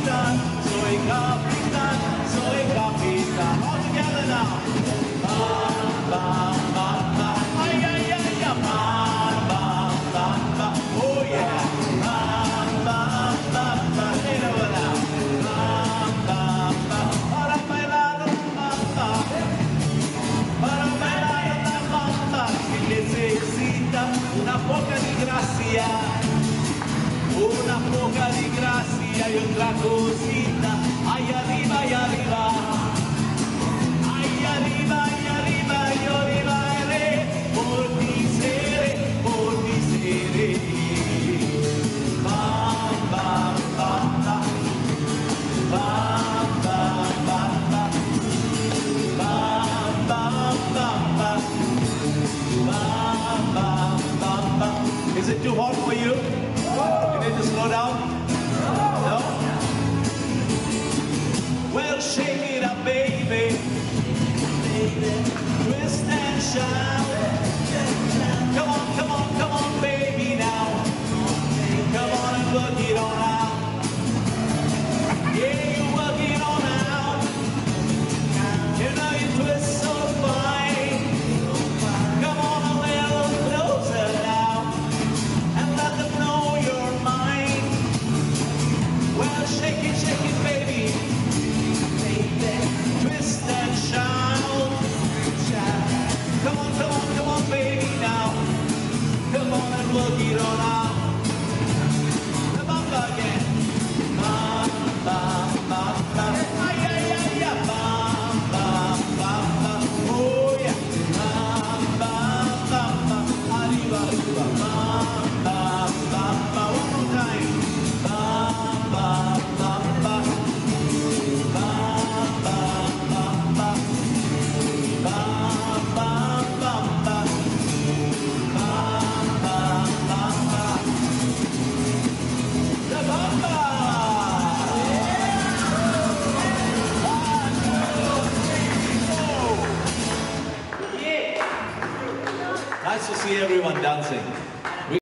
soy capitán. All together now. Bam, bam, bam, bam. Ay, ay, ay, ay. Bam, bam, bam, bam. Oh yeah. Bam, bam, bam, bam. Hey, no, now. Bam, bam, bam. Para bailar la bamba. Para bailar la bamba. Que necesita una poca de gracia. Una poca de gracia y otra cosita. Ay, arriba y arriba. Ay, arriba y arriba. Yo le bailé por ti seré, por ti seré. Bam, bam, bam, bam. Bam, bam, bam, bam. Bam, bam, bam, bam. Bam, bam, bam, bam. Is it too hot for you? You need to slow down? No? Well, shake it up, baby. Twist and shout. Come on, come on, come on, baby, now. Come on and work it on out. Yeah, you work it on out. You know you twist so fine. Come on a little closer now. And let them know you're mine. Well, shake it, baby. Twist and shout. Come on, come on, come on, baby, now. Come on and work it on out. The bamba again. Bam, bam, bam, bam. Ay, ay, ay, ay. Bam, bam, bam, bam. Oh, yeah. Bam, bam, bam, bam. Arriba, arriba. Bam, bam, bam, bam. One more time. Bam, bam, bam, bam. Bam, bam, bam, bam. Bam, bam, bam, bam. Bam, bam, bam, bam. The bamba! One, two, three, four. Yeah! Nice to see everyone dancing.